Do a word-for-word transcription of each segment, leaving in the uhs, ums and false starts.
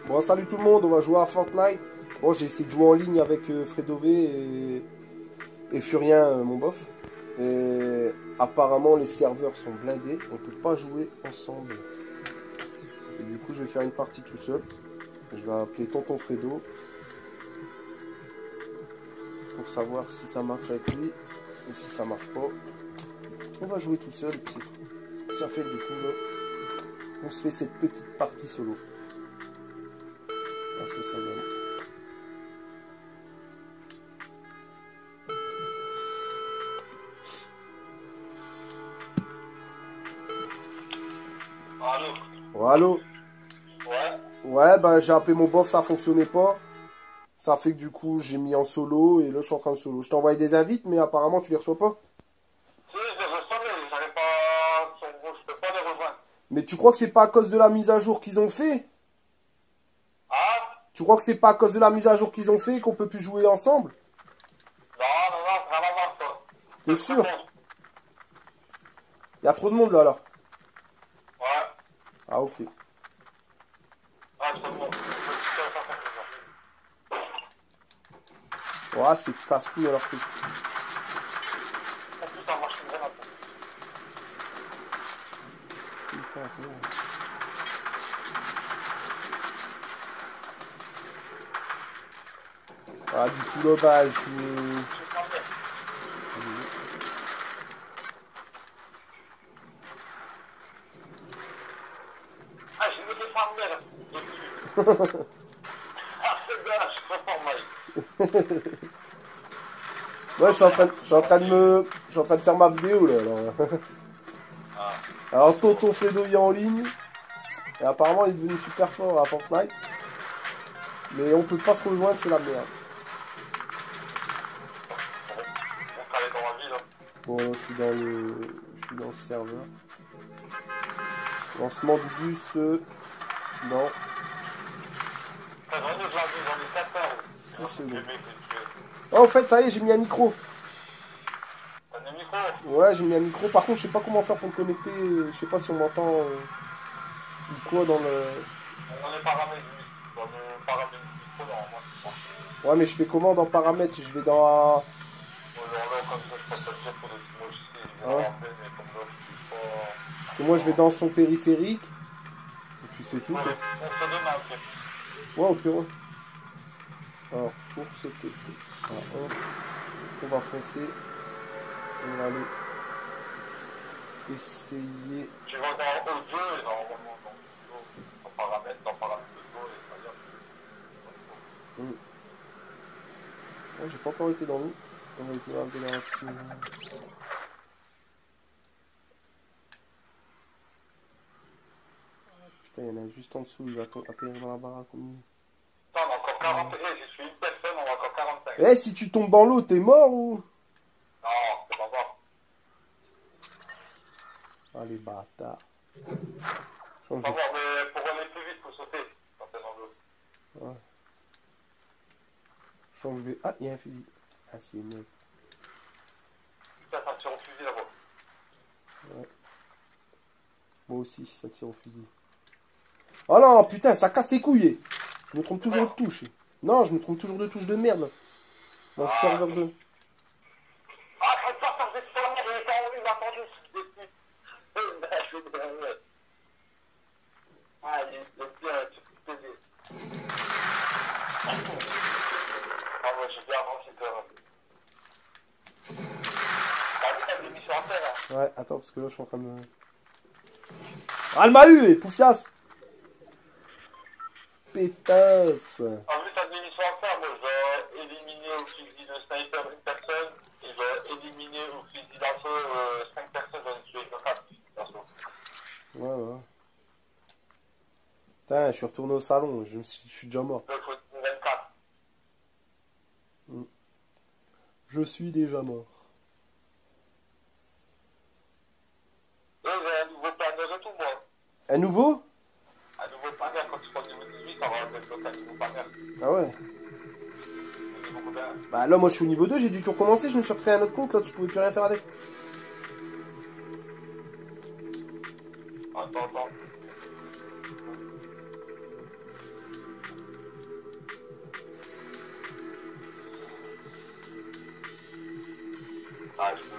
Bon, salut tout le monde, on va jouer à Fortnite. Bon, j'ai essayé de jouer en ligne avec euh, Fredové et, et Furien, euh, mon bof. Et apparemment, les serveurs sont blindés. On peut pas jouer ensemble. Et du coup, je vais faire une partie tout seul. Je vais appeler Tonton Fredo pour savoir si ça marche avec lui. Et si ça marche pas, on va jouer tout seul et puis c'est tout. Ça fait que du coup, là, on se fait cette petite partie solo. Parce que ça donne. Allô. Oh, allô. Ouais. Ouais, bah j'ai appelé mon bof, ça fonctionnait pas. Ça fait que du coup, j'ai mis en solo et là, je suis en train de solo. Je t'ai envoyé des invites, mais apparemment, tu les reçois pas. Si, je les reçois, mais j'arrive pas. Je peux pas les rejoindre. Mais tu crois que c'est pas à cause de la mise à jour qu'ils ont fait? Ah. Tu crois que c'est pas à cause de la mise à jour qu'ils ont fait qu'on peut plus jouer ensemble? Non, non, non, c'est vraiment moi, ça. T'es sûr? Il y a trop de monde là, alors. Ouais. Ah, ok. Ouais, c'est bon. Ouais, c'est casse-couille alors truc. En plus, ça marche bien maintenant. Putain, merde. Ah, du coup, là, bah, je... Ah, j'ai mis des farmers dessus. Ah, c'est bien, je suis trop fort, Mike. Ouais, je suis en train, je suis en train de me... Je suis en train de faire ma vidéo, là, alors. Ah. Alors, Tonton Fredo il est en ligne. Et apparemment, il est devenu super fort à Fortnite. Mais on peut pas se rejoindre, c'est la merde. On travaille dans la ville, là. Bon, là, je suis dans le... Je suis dans le serveur. Lancement du bus... Euh... Non. J'en ai, j'en ai, j'en ai quatre heures. six secondes. Le mec, il est tué. Oh, en fait, ça y est, j'ai mis un micro. T'as un micro? Ouais, j'ai mis un micro. Par contre, je sais pas comment faire pour le connecter. Je sais pas si on m'entend euh, ou quoi dans le... On est paramètres, dans le paramètre du micro, normalement, je pense. Ouais, mais je fais comment dans paramètres? Je vais dans... Ouais, alors là, comme ça, je pense que ça pour des moi aussi, je vais Ouais. rappeler, mais comme ça, je suis pas... Parce que moi, je vais dans son périphérique. Et puis c'est tout. Ouais, Quoi. on se donne un peu. Ouais, ok, ouais. Alors, pour sauter. Voilà, hop. On va foncer. On va aller essayer. Tu vas dans audio et normalement dans audio, dans paramètres, dans paramètres audio et ça y est. Hmm. Ouais, j'ai pas encore été dans l'eau. On va été dans la piscine. Putain, il y en a juste en dessous. Il va atterrir dans la baraque. Comme... Attends, on a encore quarante et un, je suis une personne, on a encore quarante-cinq. Eh, si tu tombes dans l'eau, t'es mort ou? Non, c'est pas mort. Ah, les bâtards. C'est pas mort, mais pour aller plus vite, faut sauter quand t'es dans l'eau. Ouais. Je vais... Ah, il y a un fusil. Ah, c'est mieux. Putain, ça me tire au fusil là-bas. Ouais. Moi aussi, ça tire au fusil. Oh non, putain, ça casse les couilles. Je me trompe toujours de touche. Non, je me trompe toujours de touche de merde. Dans le Ah, serveur deux. Ah, je peux pas faire des fermières, il était en haut, il m'a attendu, je suis dessus. Je suis derrière. Ah, il est bien, tu peux te dire. Ah, moi, j'ai bien avancé quand même. T'as vu, t'as des missions à faire, hein. Ouais, attends, parce que là, je suis en train de... Ah, elle m'a eu, poufias. Pétasse. En plus, t'as des missions à faire, moi, je dois éliminer au fusil de sniper une personne, et je dois éliminer au fusil d'assaut euh, cinq personnes, j'en ai tué quatre d'assaut. Ouais, ouais. Putain, je suis retourné au salon, je, me suis... je suis déjà mort. Donc, il faut vingt-quatre. Mm. Je suis déjà mort. Et j'ai un nouveau panneau et tout, moi. Un nouveau? Un nouveau panneau, quand tu prends le niveau dix-huit, ça va débloquer un nouveau panneau. Ah ouais. Au niveau combien? Bah là, moi, je suis au niveau deux, j'ai dû tout recommencer, je me suis recréé un autre compte, là, je pouvais plus rien faire avec. Attends, attends.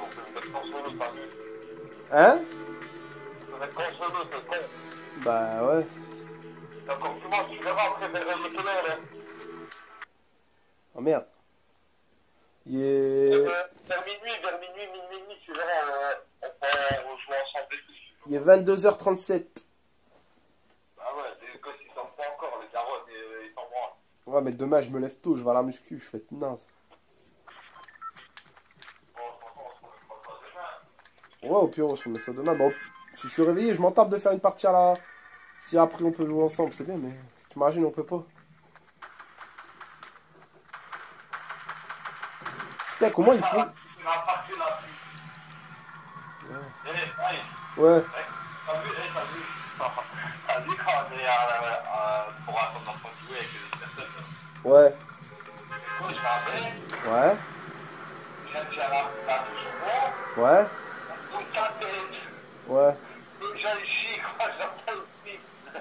on peut mettre qu'en solo, t'as vu. Hein? On peut mettre qu'en solo, c'est con. Bah ouais. D'accord, tu vois, tu verras après vers quelle heure là. Oh merde. Il Euh, est... vers minuit, vers minuit, minuit, minuit, tu verras, euh, on peut jouer ensemble des trucs. Il est vingt-deux heures trente-sept. Bah ouais, les gosses ils s'en font encore, les carottes, ils s'en branlent. Ouais, mais demain je me lève tôt, je vais à la muscu, je fais de naze. Bon, franchement, on se remettra pas demain. Ouais, au pire, on se remet ça demain. Bon, si je suis réveillé, je m'en tape de faire une partie à la... Si après on peut jouer ensemble, c'est bien, mais t'imagines, on peut pas. Putain, comment ils font? Tu m'as parti là. Ouais. Eh, hey, Ouais. hey, t'as vu, hey, t'as vu, t'as vu quand on est à, à, pour attendre notre jouer avec les personnes là. Ouais. Du coup, je m'appelle, Ouais. j'ai la, la touche au Ouais. bon, toute ta tête. Ouais. Et j'ai chic, moi j'entends aussi.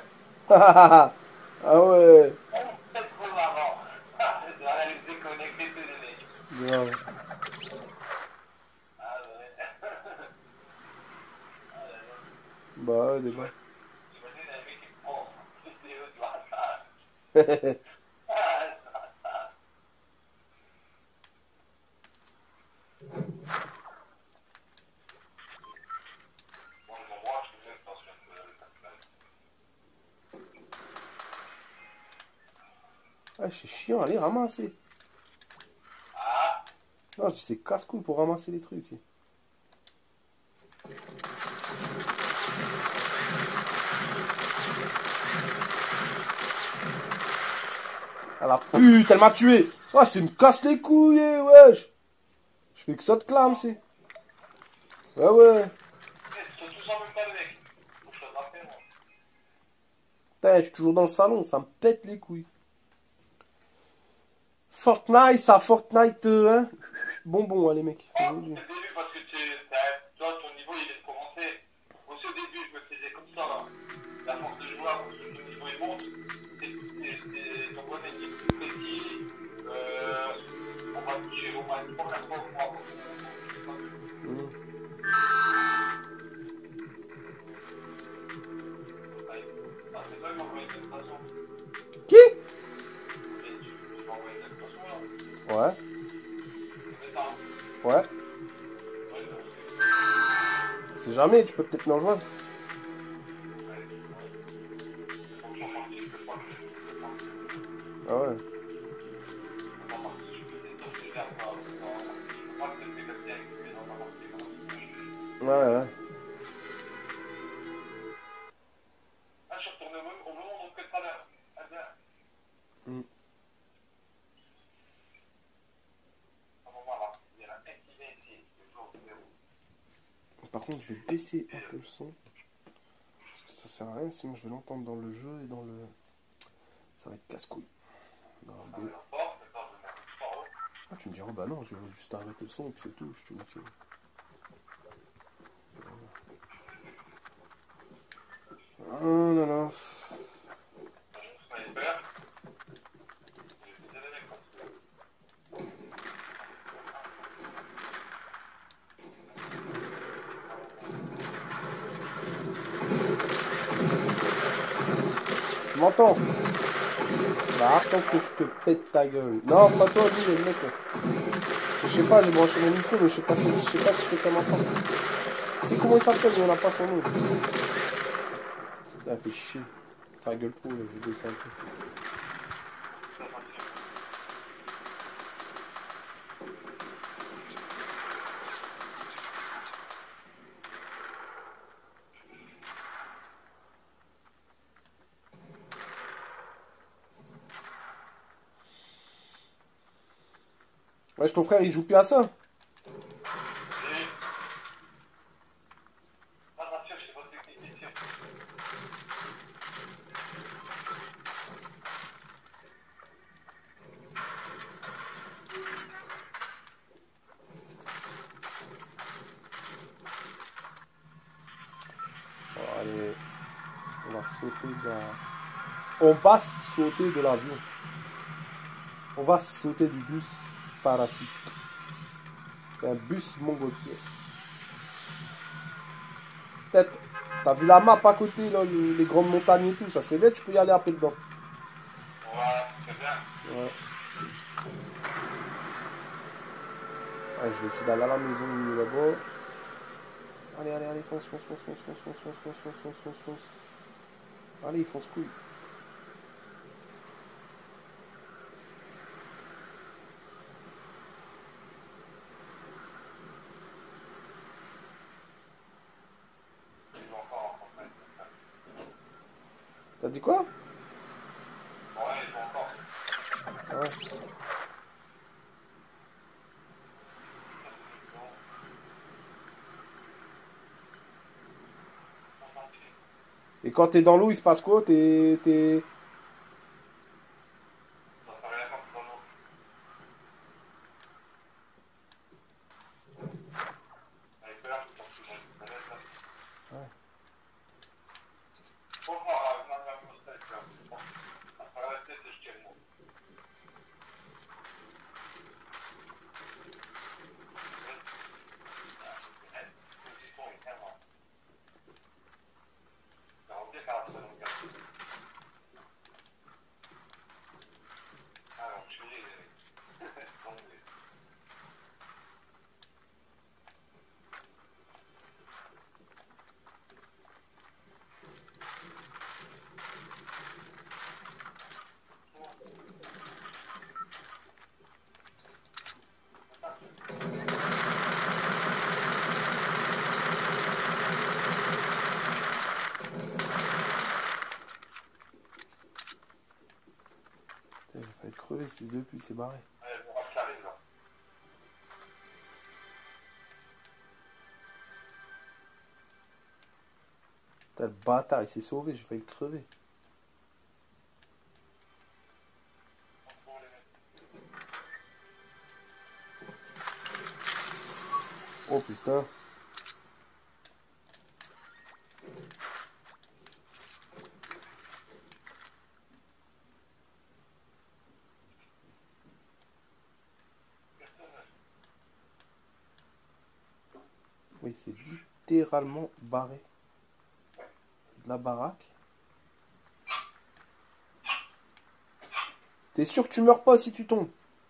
Ah ouais. On fait trop marrant. On va les déconnecter tous les mecs. Bien. Ah ouais. Bah ouais, des gars. J'imagine un mec qui prend une vidéo de la salle. Bon, je m'en branche, je suis mieux que dans ce Ah, c'est chiant, allez, ramasser. Ah, Non, je dis c'est casse-couille pour ramasser les trucs. Ah la pute, elle m'a tué. Ah, c'est me casse les couilles, eh, wesh. Je fais que ça de clame, c'est. Ouais, ouais. ils sont tous en même temps, les mecs. Faut que je te rappelle, moi. Putain, je suis toujours dans le salon, ça me pète les couilles. Fortnite, ça, Fortnite, euh, hein. Bonbon, hein, les mecs. Oh, c'est le début parce que tu, toi, ton niveau il est de commencer. Aussi au début, je me faisais comme ça là. La force de joueur, parce que ton niveau il monte. C'est ton bonnet qui est plus précis. Euh, on va toucher au moins trois quatre fois au mois. Mmh. Ah, c'est toi qui m'as envoyé une invitation. Qui? Tu m'as envoyé une invitation là. Ouais. C'est ça. Ouais. C'est jamais, tu peux peut-être me rejoindre. Ah ouais. Ouais, ouais. Ah, je suis retourné au même endroit que tout à l'heure. Ah bien. Mm. À un moment là, il y a un mec qui vient ici, le jour numéro. Par contre, je vais baisser un peu le son. Parce que ça sert à rien, sinon je vais l'entendre dans le jeu et dans le... Ça va être casse-couille. Non, dé- Ah, tu me diras, bah non, je vais juste arrêter le son et puis c'est tout, je te dis. Ah non, non. Sniper. Tu m'entends? Bah attends que je te pète ta gueule. Non, pas toi, lui, le mec. Je sais pas, j'ai branché mon micro, mais je sais pas si je sais pas si je peux m'entendre. C'est comment il s'appelle, mais on n'a pas son nom. Ça fait chier. Ça gueule trop, là, je vais baisser un peu. Ouais, ton frère, il joue plus à ça. Bon, allez, on va sauter de la... On va sauter de l'avion. On va sauter du bus parachute. C'est un bus montgolfier. peut-être. T'as vu la map à côté, là, les, les grandes montagnes et tout, ça serait bien, tu peux y aller après dedans. Ouais, c'est bien. Ouais. Ouais, je vais essayer d'aller à la maison mieux là-bas. Allez, allez, allez, fonce, fonce, fonce, fonce, fonce, fonce, fonce, fonce, fonce, fonce, fonce, fonce. Allez, fonce couille. Ils ont encore en fait. T'as dit quoi? Ouais, ils ont encore. Ouais. Et quand t'es dans l'eau, il se passe quoi? T'es, t'es... Ça fait rien quand c'est dans l'eau. Avec peur, je pense que j'ai une planète là. Ouais. Faut voir, non, non, non, c'est ça. Après la tête, je tiens le mot. Ils sont éternels. Ça revient par la seconde carte. Alors, je suis donc, Putain, il va falloir crever ce fils de pute, il s'est barré. ouais, bon, ça arrive là. Putain, le bâtard, il s'est sauvé, j'ai failli le crever. Oh putain. Oui, c'est littéralement barré. De la baraque. T'es sûr que tu meurs pas si tu tombes? De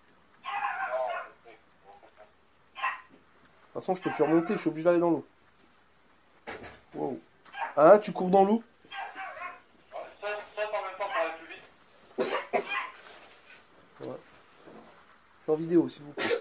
toute façon, je peux plus remonter, je suis obligé d'aller dans l'eau. Wow. Hein, tu cours dans l'eau? Ça, ça, en même temps, pour aller plus vite. Ouais. Je suis en vidéo, s'il vous plaît.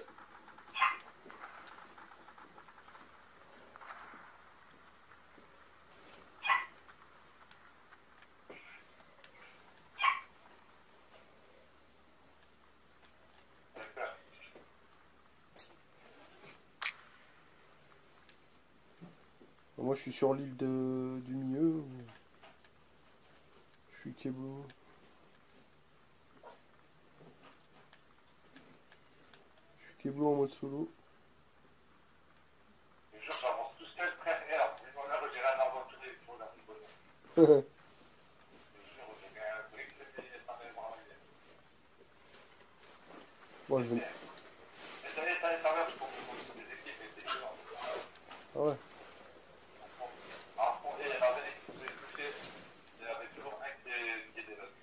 Moi, je suis sur l'île de... du milieu. Je suis Keblo. Je suis Keblo en mode solo. Je jure, j'avance tout seul, très rien. Je m'en ai retiré un arbre tous les jours, là, c'est bon. Je jure, j'ai mis un brick, c'était ça m'est vraiment bien. Moi, je vais... Et ça y est, ça y est, ça va, je comprends que des équipes étaient violentes. Ah ouais. Alors, on il y avait des équipes qui pouvaient toucher, il y avait toujours un qui qui était là.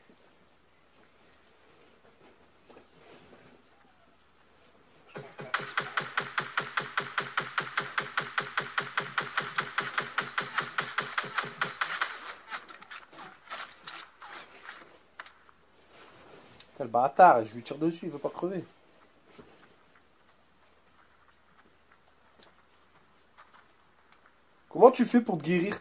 Quel bâtard, je lui tire dessus, il veut pas crever. Comment tu fais pour te guérir?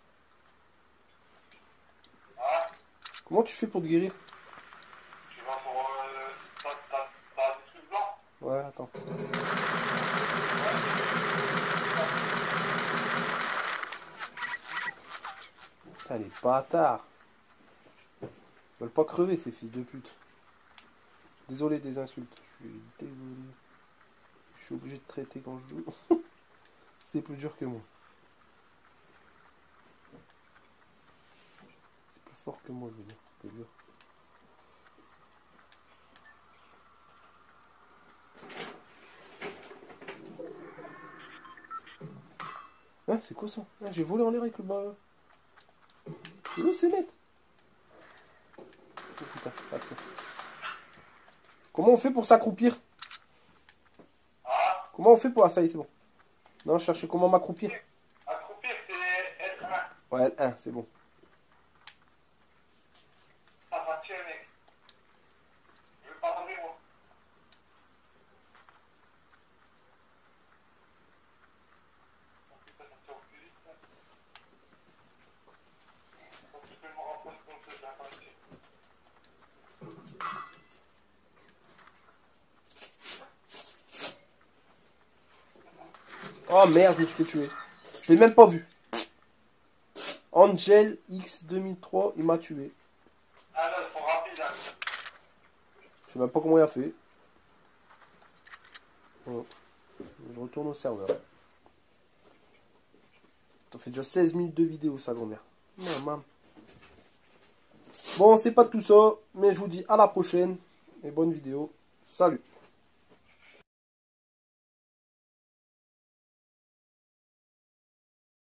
Ah, Comment tu fais pour te guérir? tu vas pour. Euh, t'as, t'as, t'as des trucs blancs? Ouais, attends. Putain, les bâtards. Ils veulent pas crever, ces fils de pute. Désolé des insultes. Je suis désolé. Je suis obligé de traiter quand je joue. C'est plus dur que moi. C'est plus fort que moi, je veux dire. C'est dur. Hein, c'est quoi ça? Ah, j'ai volé en l'air avec le bas. Oh, c'est net. Oh putain, attends. Comment on fait pour s'accroupir? Ah, Comment on fait pour... Ah, ça y est, c'est bon. Non, je cherchais comment m'accroupir. accroupir, c'est L un. Ouais, L un, c'est bon. Ça va tuer, mec. Je vais pas rentrer, moi. Oh merde, je me suis fait tuer. Je l'ai même pas vu. Angel X deux mille trois, il m'a tué. Ah non, ils sont rapides, hein. Je sais même pas comment il a fait. Bon. Je retourne au serveur. Ça fait déjà seize minutes de vidéo, ça, grand-mère. Maman. Bon, c'est pas tout ça, mais je vous dis à la prochaine. Et bonne vidéo. Salut.